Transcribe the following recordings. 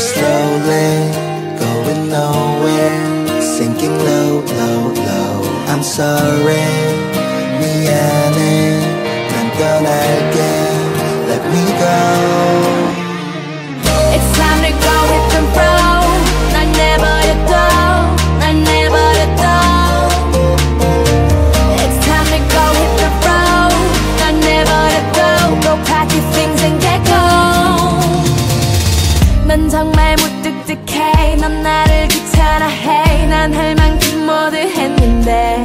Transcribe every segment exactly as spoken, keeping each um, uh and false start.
slowly going nowhere, sinking low, low, low. I'm sorry, 미안해, 난 떠날게. Let me go. It's time to go with the flow. 날 내버려둬, 날 내버려둬. It's time to go with the flow. 날 내버려둬. Go pack your things and get gone. 난 정말 무뚝뚝해. 넌 나를 귀찮아해. 난 할 만큼 모두 했는데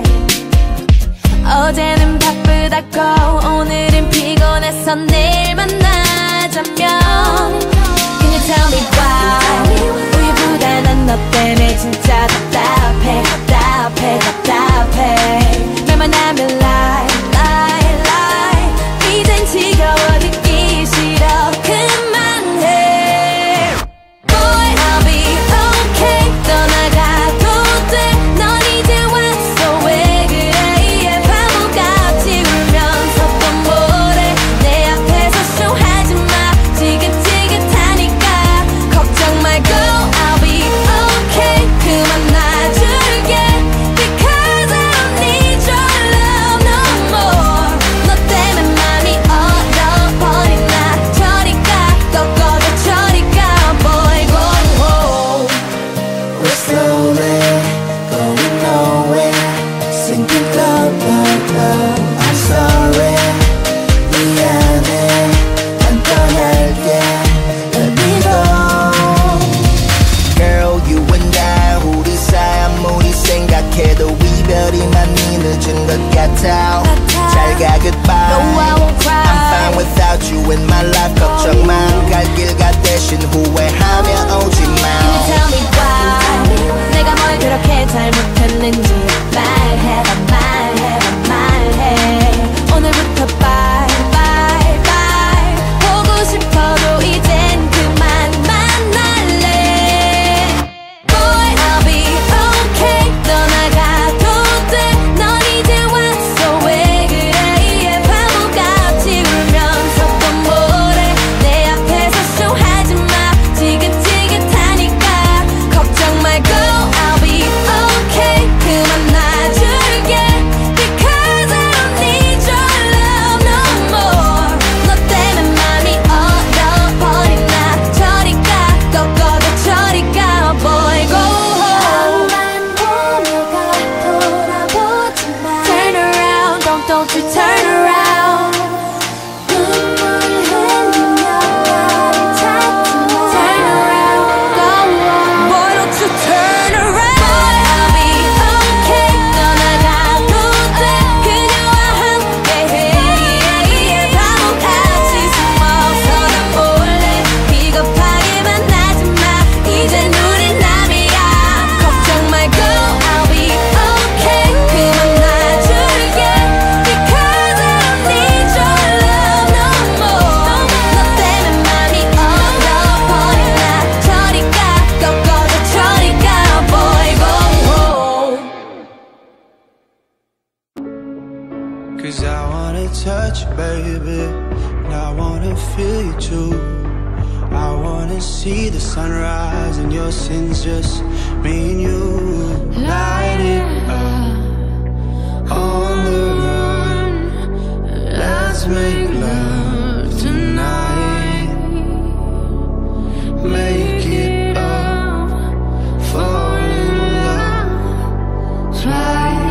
어제는 바쁘다고 오늘은 피곤해서 내일 만나자면 Can you tell me why 우유보다 난 너 때문에 진짜 답답해 답답해 답답해 말만 하면 lie lie lie 이젠 지겨워 듣기 싫어 그만해 Boy I'll be okay 떠나가도 돼 넌 이제 왔어 왜 그래 바보같이 울면서 또 뭐래 내 앞에서 쇼하지 마 지긋지긋하니까 걱정 말고 I'll be okay 그만 놔줄게 Because I don't need your love no more 너 때문에 맘이 얼어버린 나 저리 가 꺾어져 저리 가 boy go home We're slowly going nowhere, sinking low, low, low. I'm sorry, 미안해, 난 떠날게. Let me go. Girl, you and I, 우리 사이 아무리 생각해도 이별이 많이 늦은 것 같아. 잘 가, goodbye. No, I won't cry. I'm fine without you in my life. 걱정 마, 갈 길 가 대신 후회하면 오지 마. Can you tell me why 내가 뭘 그렇게 잘못했는지 말해봐 말해봐 말해 오늘부터 bye bye bye 보고 싶어도 이젠 그만 만날래 Boy I'll be okay 떠나가도 돼넌 이제 왔어 왜 그래 바보같이 울면서 또 뭐래 내 앞에서 쇼하지 마 지긋지긋하니까 걱정 말고 I'll be okay 그만 놔줄게 Because I don't need your love no more 너 때문에 맘이 얼어버린 나 저리 가 꺾어져 저리 가 boy go home 나만 보며 가 돌아보지 마 Turn around don't don't you turn around 눈물 흘리며 나를 찾지 마 Turn around go on boy don't you turn around Boy I'll be okay 떠나가도 돼 그녀와 함께해 바보같이 숨어서 난 몰래 비겁하게만 하지 마 이젠 우린 남이야 걱정 말고 I'll be okay 그만 놔줄게 Because I don't need your love no more 너 때문에 맘이 얼어버린 나 저리 가 꺾어져 저리 가 boy go home Cause I wanna touch you, baby, and I wanna feel you too. I wanna see the sunrise and your sins, just me and you. Light it up on the run. Let's make love tonight. Make it up, fall in love twice.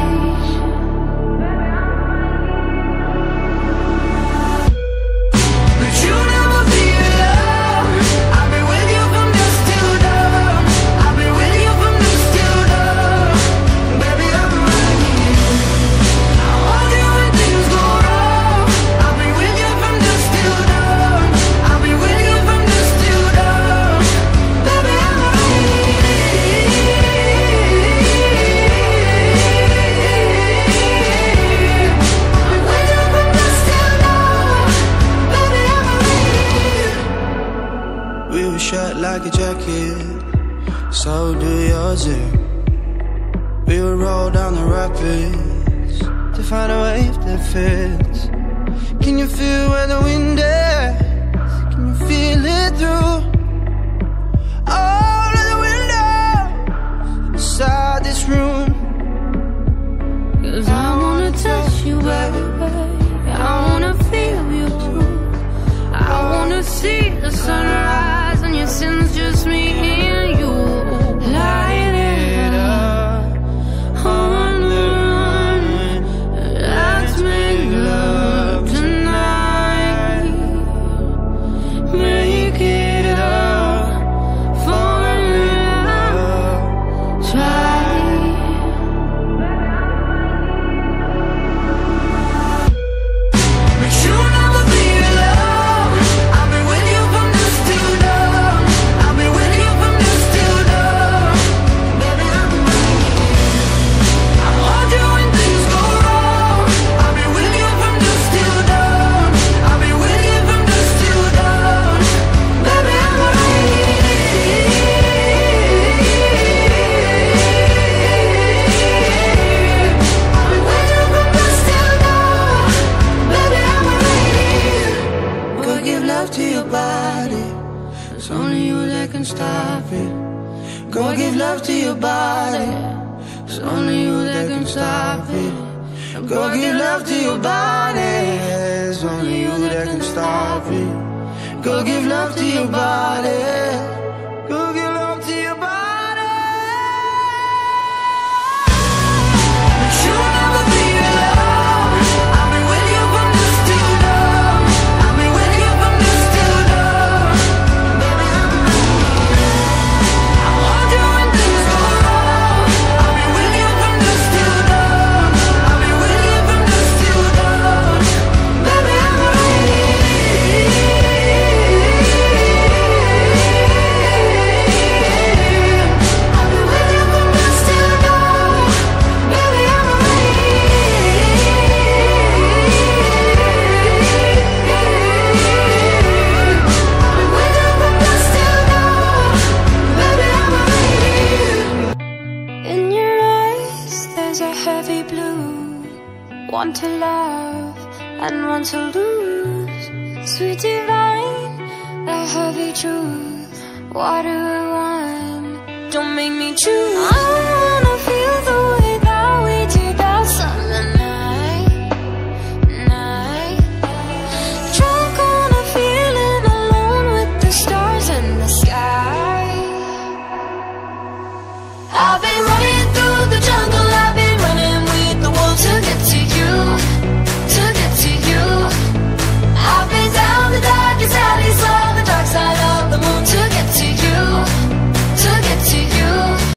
But you never be alone. I've been with you from dusk till dawn. I've been with you from dusk till dawn. Baby, I'm right here. I want you when things go wrong. I've been with you from dusk till dawn. I've been with you from dusk till dawn. Baby, I'm right here. I'm with you from dusk till dawn. Baby, I'm right here. We were shut like a jacket, so do yours. Yeah. We would roll down the rapids to find a wave that fits. Can you feel where the wind is? Can you feel it through It's only you that can stop it. Go give love to your body. It's only you that can stop it. Go give love to your body. It's only you that can stop it. Go give love to your body. Go give love to your body. But you'll never be alone. I'll be with you from dusk till dawn. I'll be with you from dusk till dawn. Baby, I'm I want you when things go wrong. I'll be with you from dusk till dawn. I'll be with you from dusk till dawn. Baby, I'm ready. I'll be with you from dusk till dawn. Baby, I'm In your eyes, there's a heavy blue. One to love and one to lose. Sweet divine, the heavy truth. Water or wine, don't make me choose. I wanna